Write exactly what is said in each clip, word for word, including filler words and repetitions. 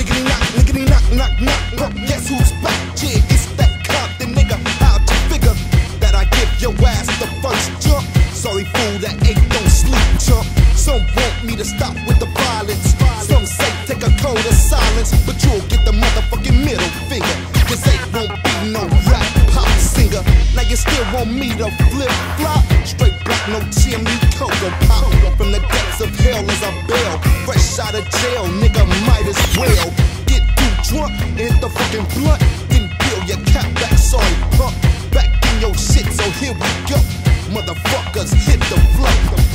Niggity knock, niggity knock, knock, knock, knock. Guess who's back? Yeah, it's that Compton nigga. How'd you figure that I give your ass the first jump? Sorry fool, that ain't don't sleep chump. Some want me to stop with the violence. Some say take a code of silence, but you'll get the motherfucking middle finger. Cause they won't be no rap pop singer. Now you still want me to flip flop? Straight black, no chimney, cocoa pop. From the depths of hell as I bail. Fresh out of jail, nigga might as well get too drunk and hit the fucking blunt. Then peel your cap back, sorry punk. Back in your shit, so here we go. Motherfuckers hit the flow.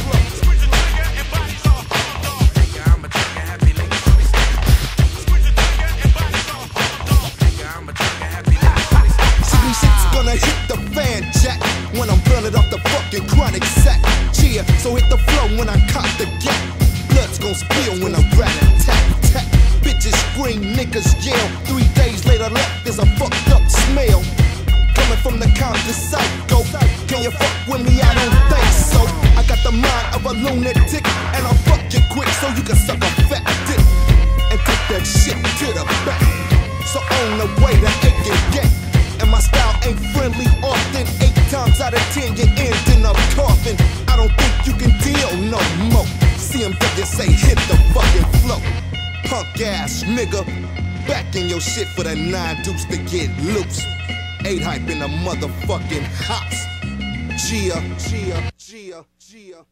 Gonna hit the fan, Jack, when I'm burning off the fucking chronic sack. Cheer, so hit the flow when I cock the gap. Blood's gon' spill when I'm rat-a-tat-tat. Bitches scream, niggas yell. Three days later left, there's a fucked up smell. Coming from the Compton psycho. Can you fuck with me? I don't think so. I got the mind of a lunatic, and I'll fuck you quick so you can suck a fat dick and take that shit to the back. So on the way to ache and get. And my style ain't friendly often. Eight times out of ten you're ending up coughing. I don't think you can deal no more. C M W say hit the fucking flow. Punk ass nigga, back in your shit for the nine deuce to get loose. Eight hype in the motherfucking house. Gia, Gia, Gia, Gia.